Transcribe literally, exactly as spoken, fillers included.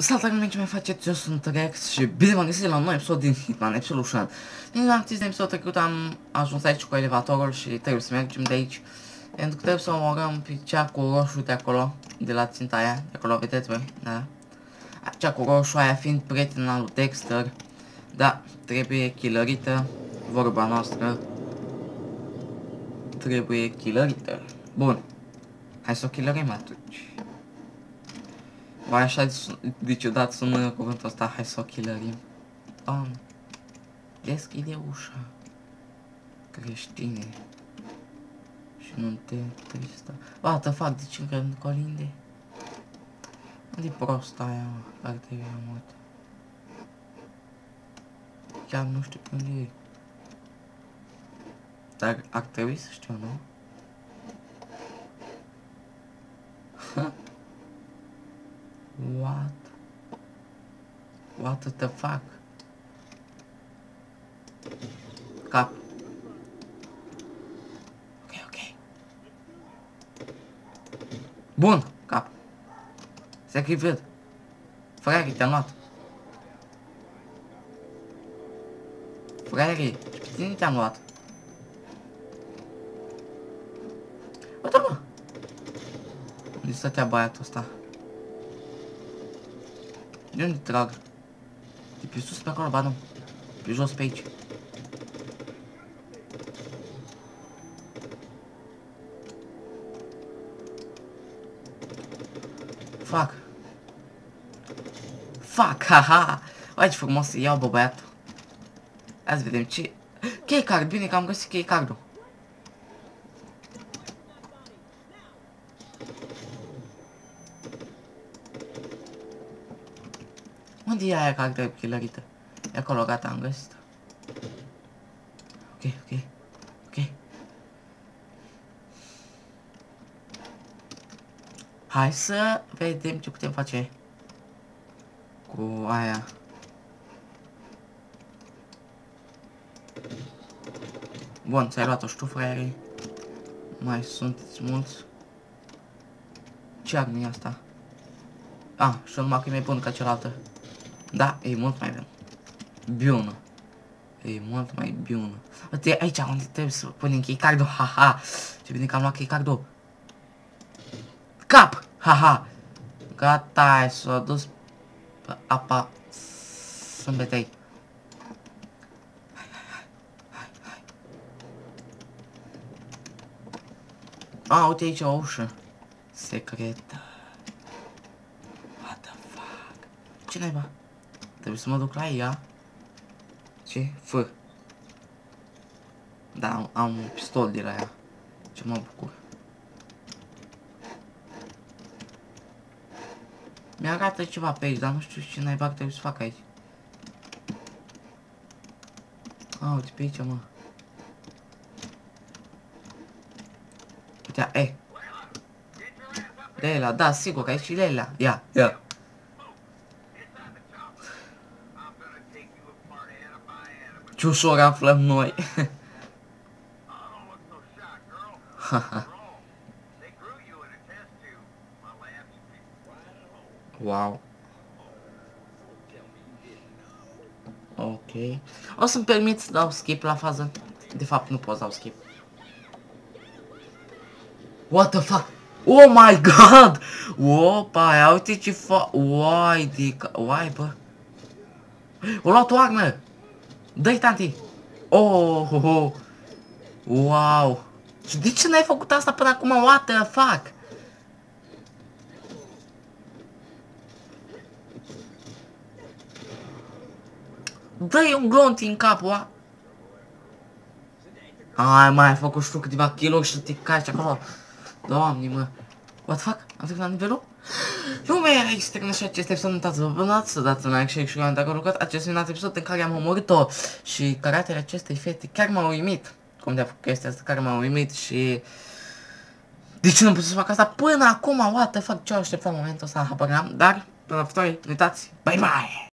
Salutare lumea, ce mai faceți? Eu sunt Rex și bine v-am găsit la un nou episod din Hitman, episodul Shan. Din acest episod trecut am ajuns aici cu elevatorul și trebuie să mergem de aici. Pentru că trebuie să omorăm pe cea cu roșu de acolo, de la ținta aia, de acolo, vedeți voi, da? Cea cu roșu aia fiind prietena lui Dexter. Da, trebuie killerită, vorba noastră. Trebuie killerită. Bun, hai să o killerim atunci. Vai, așa de ciudat sună cuvântul ăsta, hai să o killerim. Doamne, deschide ușa, creștine, și nu te tristă. What the fuck, de ce încă nu colinde? Unde-i prosta aia, mă, care trebuie mult? Chiar nu știu pe unde e. Dar ar trebui să știu, nu? What? What the fuck? Cap. Ok, ok. Bun, cap. Se că-i văd. Fraieri, te-am luat. Fraieri, și pe tine te-am luat. Uite, mă. Unde stătea băiatul ăsta? De unde trag? De pe sus pe acolo, ba nu. Pe jos pe aici. Fuck. Fuck, haha. Uai, ce frumos să iau, bă, băiatul. Hai să vedem ce... Key card, bine că am găsit key card-ul. Unde e aia care trebuie killerită? E acolo, gata, am găsit. Ok, ok, ok. Hai să vedem ce putem face cu aia. Bun, ți-ai luat-o și tu, fraieri. Mai sunteți mulți. Ce armă e asta? Ah, și numai că e mai bun ca cealaltă. Da, e mult mai bun. Bună. E mult mai bună. Uite, aici unde trebuie să punem keycard-ul, haha. Ce bine că am luat keycard-ul. Cap! Haha! Gata, ai s-a dus pe apa sâmbetei. Hai, hai, hai, hai, hai. A, uite aici o ușă secretă. What the fuck? Ce naiba? Trebuie să mă duc la ea. Ce? Fă. Da, am, am un pistol de la ea. Ce mă bucur. Mi-arată ceva pe aici, dar nu știu ce naiba trebuie să fac aici. A, uite pe aici, mă. Uite, e. Leila, da, sigur, aici e Leila. Ia, ia. Ce ușor aflăm noi. Haha. Wow. Ok. O să-mi permit să dau skip la fază. De fapt, nu pot să dau skip. What the fuck? Oh my god! Opa, ia uite ce fa... Uai, de... Uai, bă. O luat o armă! Dă-i, tanti! Oh, oh, oh. Wow! Și de ce n-ai făcut asta până acum? What the fuck? Dă-i un glonti în cap, oa! Ai, mai ai făcut și tu câteva kill-uri și te caci acolo. Doamne, mă. What the fuck? Am trecut la nivelul? Lumea era externă și acest episod, nu uitați să vă abonați, să dați un like, share și comment dacă lucrat acest minunat episod în care am omorât-o și caracterul acestei fete chiar m-a uimit. Cum de-a făcut chestia asta, care m-a uimit și... De ce nu pot să fac asta până acum? What the fuck? Ce-o așteptam în momentul ăsta? Habar n-am, dar până la viitoare, nu uitați, bye bye!